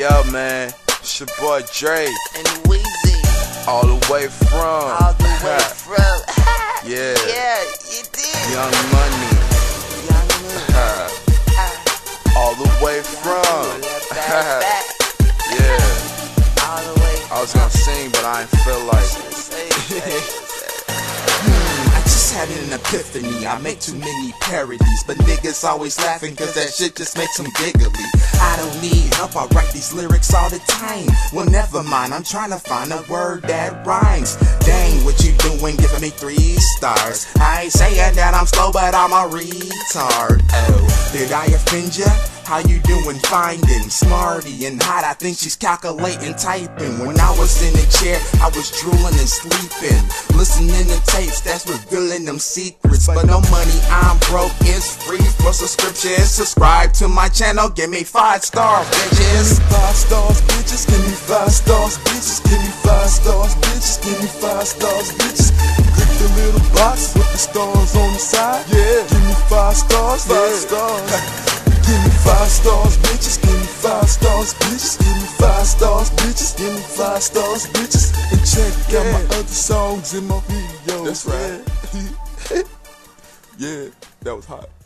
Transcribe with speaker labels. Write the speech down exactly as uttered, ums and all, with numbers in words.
Speaker 1: Yo, man, it's your boy Dre,
Speaker 2: and Weezy,
Speaker 1: all the way from,
Speaker 2: all the way from,
Speaker 1: yeah,
Speaker 2: yeah, you did,
Speaker 1: Young Money,
Speaker 2: Young Money,
Speaker 1: all the way from,
Speaker 2: back, back.
Speaker 1: yeah,
Speaker 2: all the way.
Speaker 1: I was gonna sing, but I ain't feel like
Speaker 2: it.
Speaker 3: I just had an epiphany, I make too many parodies, but niggas always laughing cause that shit just makes them giggly. I don't need help, I write these lyrics all the time. Well, never mind, I'm trying to find a word that rhymes. Dang, what you doing giving me three stars? I ain't saying that I'm slow, but I'm a retard. Oh, did I offend ya? How you doing finding smarty and hot? I think she's calculating, typing. When I was in the chair, I was drooling and sleeping, listening to tapes that's revealing them secrets. But no money, I'm broke, it's free for subscription. Subscribe to my channel, give me five stars, bitches.
Speaker 4: Five stars, bitches, give me five stars, bitches, give me five stars, bitches, give me five stars, bitches. Click the little box with the stars on the side, yeah. Give me five stars, five yeah. stars. Give me five stars, bitches, give me five stars, bitches, give me five stars, bitches, give me five stars, bitches. And check out my other songs in my video.
Speaker 1: That's right.
Speaker 4: Yeah, that was hot.